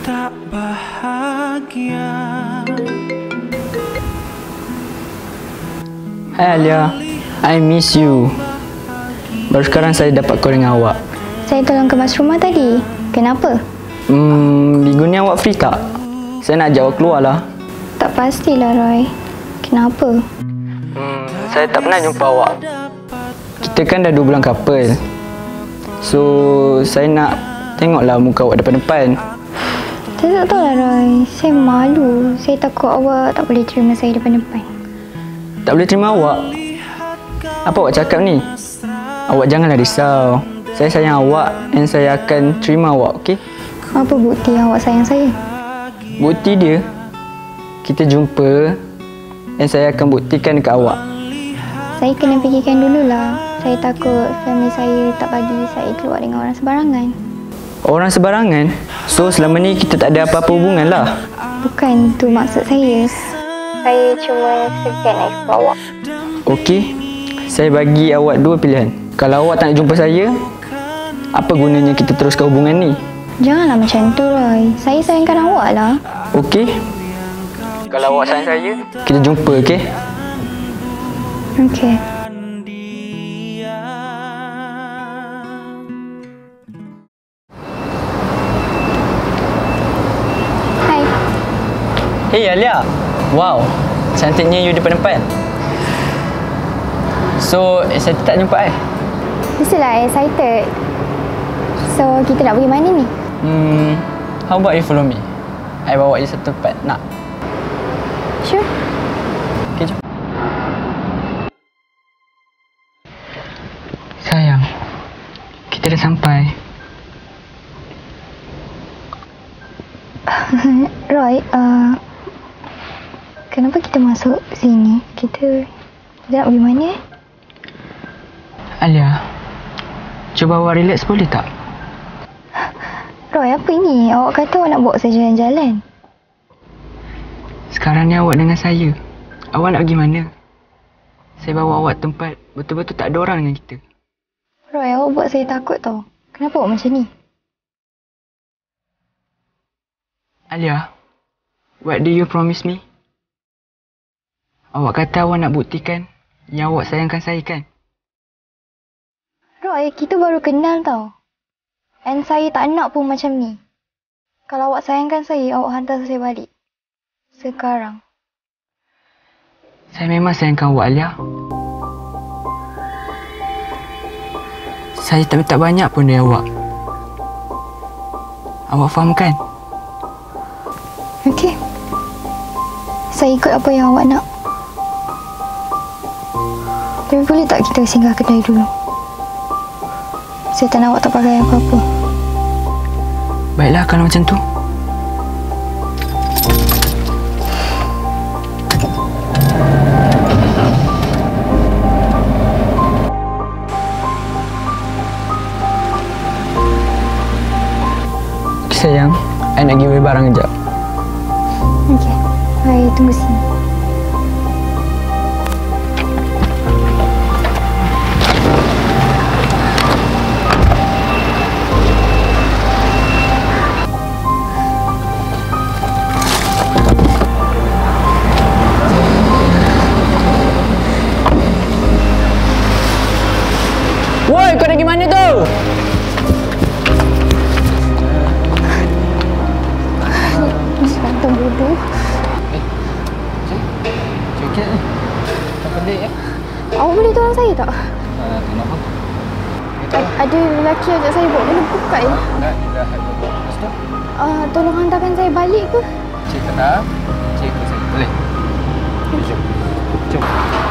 tak bahagia. Hai Alia, I miss you. Baru sekarang saya dapat call dengan awak. Saya tolong kemas rumah tadi. Kenapa? Minggu ni awak free tak? Saya nak ajak awak keluar lah. Tak pastilah Roy. Kenapa? Saya tak pernah jumpa awak. Kita kan dah 2 bulan couple. So, saya nak tengoklah muka awak depan-depan. Saya tak tahu lah Roy. Saya malu. Saya takut awak tak boleh terima saya depan-depan. Tak boleh terima awak? Apa awak cakap ni? Awak janganlah risau. Saya sayang awak dan saya akan terima awak, okey? Apa bukti awak sayang saya? Bukti dia, kita jumpa dan saya akan buktikan dekat awak. Saya kena fikirkan dululah. Saya takut family saya tak bagi saya keluar dengan orang sembarangan. Orang sembarangan? So selama ni kita tak ada apa-apa hubungan lah? Bukan tu maksud saya. Saya cuma segan nak explore awak. Okey, saya bagi awak 2 pilihan. Kalau awak tak nak jumpa saya, apa gunanya kita teruskan hubungan ni? Janganlah macam tu Roy. Saya sayangkan awak lah. Okey. Kalau awak sayang saya, kita jumpa, okey? Okey. Hai. Hey Alia. Wow, cantiknya you depan-depan. So, saya tak jumpa Mestilah excited. So, kita nak pergi mana ni? How about you follow me? I bawa you satu tempat. Nak? Sure. Okay, jom. Sayang, kita dah sampai. Roy, kenapa kita masuk sini? Kita nak pergi mana? Alia, cuba awak relax boleh tak? Roy, apa ini? Awak kata awak nak bawa saya jalan-jalan. Sekarang ni awak dengan saya. Awak nak pergi mana? Saya bawa awak tempat betul-betul tak ada orang dengan kita. Roy, awak buat saya takut tau. Kenapa awak macam ni? Alia, what do you promise me? Awak kata awak nak buktikan yang awak sayangkan saya kan? Roy, kita baru kenal tau. And saya tak nak pun macam ni. Kalau awak sayangkan saya, awak hantar saya balik. Sekarang. Saya memang sayangkan awak, Alia. Saya tak minta banyak pun dari awak. Awak faham kan? Okey. Saya ikut apa yang awak nak. Tapi boleh tak kita singgah kedai dulu? Saya tak nak awak tak pakai apa-apa. Baiklah kalau macam tu. Sayang, I nak pergi beli barang kejap. Okey. Saya tunggu sini. Woi, kau nak pergi mana tu? Santan bodoh. Cakap ni. Tak pelik ya? Awak boleh tolong saya tak? Kenapa? Ada lelaki ajak saya bawa benda buka ya. Dah ada lepas tu. Tolong hantarkan saya balik ke? Cik tenang. Cik ikut saya. Boleh? Jom. Jom.